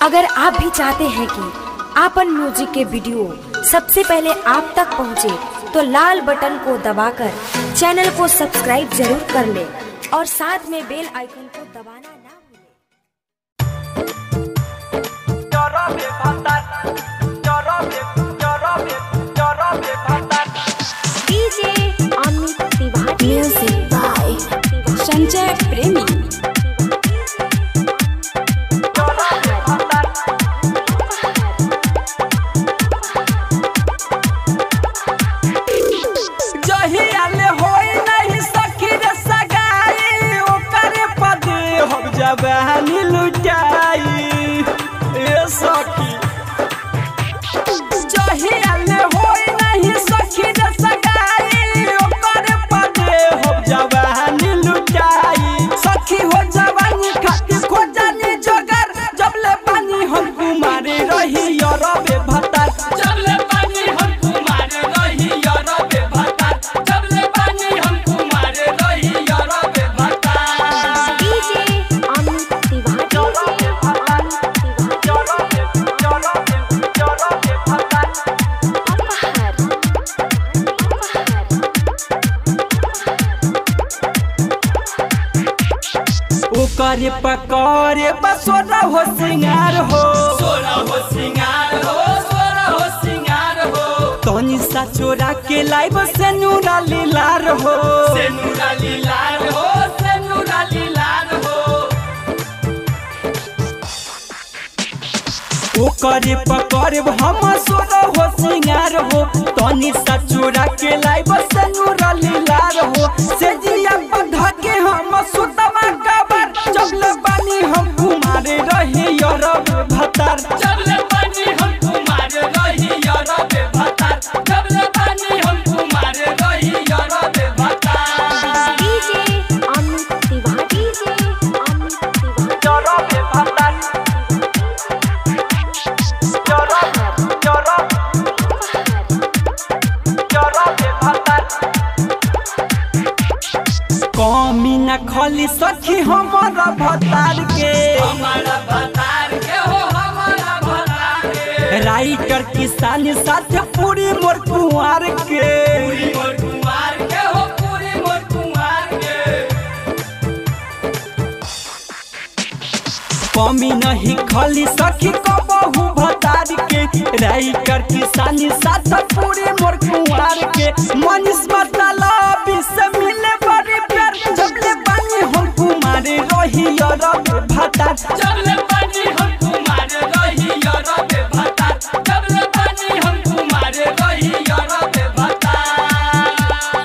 अगर आप भी चाहते हैं कि आपन म्यूजिक के वीडियो सबसे पहले आप तक पहुंचे, तो लाल बटन को दबाकर चैनल को सब्सक्राइब जरूर कर ले और साथ में बेल आइकन को दबाना ना भूलें। DJ Amit Tiwari, music by Sanjay Premi. बहनी लुटाई ए सखी चाहिए होई नहीं सखी रे सगाई ओकर पदे हो जवानी लुटाई सखी हो जवानी खाती खोजनी जगर जब ले पानी हम कुमारी रही यारबे भतार जब ले पानी हम कुमारी रही यारबे भतार जब ले पानी हम कुमारी रही यारबे भतार। डीजे ओकरे पकड़े बसोरा हो सिंगार हो, सोरा हो सिंगार हो, सोरा हो सिंगार हो। तनी सा चोरा के लाइब से नूरा लीलार हो, से नूरा लीलार हो, से नूरा लीलार हो। ओकरे पकड़े हम सोरा हो सिंगार हो, तनी सा चोरा के लाइब से नूरा लीलार हो। से जिया बंधा के हम सुतवा जब ले पानी हम कुमारे रही यारबे भतार जब ले पानी हम कुमारे रही यारबे भतार जब ले पानी हम कुमारे रही यारबे भतार। डीजे अमित तिवारी, डीजे अमित तिवारी, यारबे भतार यारबे भतार। कमी न खली सखी हमारा भतार के, हमारा भतार के हो, हमारा भतार के। राइटर किसान साथ पूरी मोर कुंवार के, पूरी मोर कुंवार के हो, पूरी मोर कुंवार के। कमी नहीं खली सखी कबहू भतार के, राइटर किसान साथ पूरी मोर कुंवार के। मनीष मतलब से मिले बड़ी प्यार जब ले पानी हम कुमारे रही यारबे भतार जब ले पानी हम कुमारे रही यारबे भतार जब ले पानी हम कुमारे रही यारबे भतार।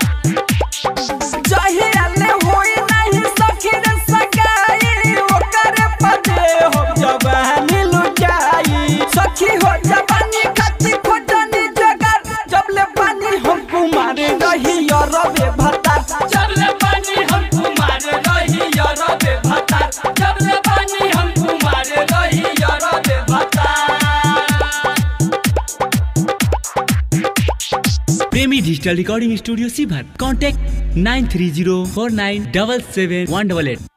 चाहिए होई नहीं सखी रे सगाई ओकर पदे हो जवानी लुटाई सखी हो जवानी खाती खोजनी जगर जब ले पानी हम कुमारे रही यारबे भतार जब ले पानी हम कुमारे रही यारबे भतार जब ले पानी हम कुमारे रही यारबे भतार। प्रेमी डिजिटल रिकॉर्डिंग स्टूडियो सीभर। कॉन्टैक्ट 9304977188।